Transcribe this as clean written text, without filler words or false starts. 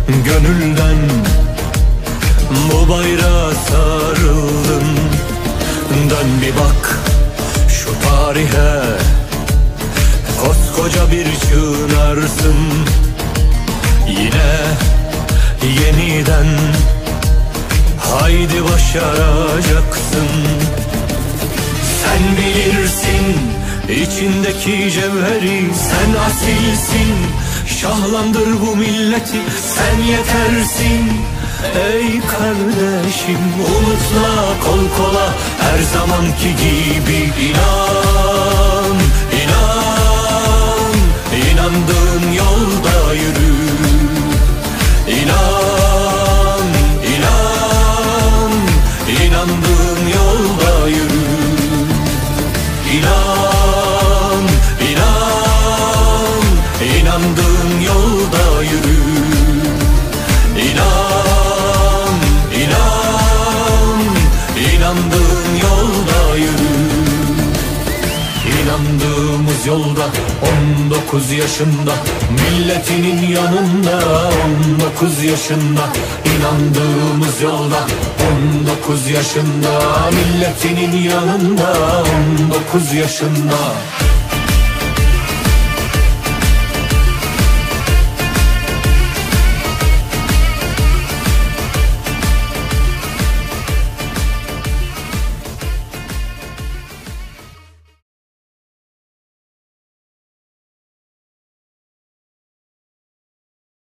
gönülden bu bayrağa sarıldım. Dön bir bak şu tarihe, koskoca bir çınarsın. Yine yeniden haydi başaracaksın. Sen bilirsin içindeki cevheri, sen asilsin. Şahlandır bu milleti, sen yetersin. Ey kardeşim unutma, kol kola her zamanki gibi. İnan, inan, inandığın yolda yürü. İnan, inan, inandığın yolda yürü. İnan, inan, inandığın yolda yürü. İnan, inan, inandığın yolda yürü. İnandığımız yolda 19 yaşında, milletinin yanında 19 yaşında. İnandığımız yolda 19 yaşında, milletinin yanında 19 yaşında.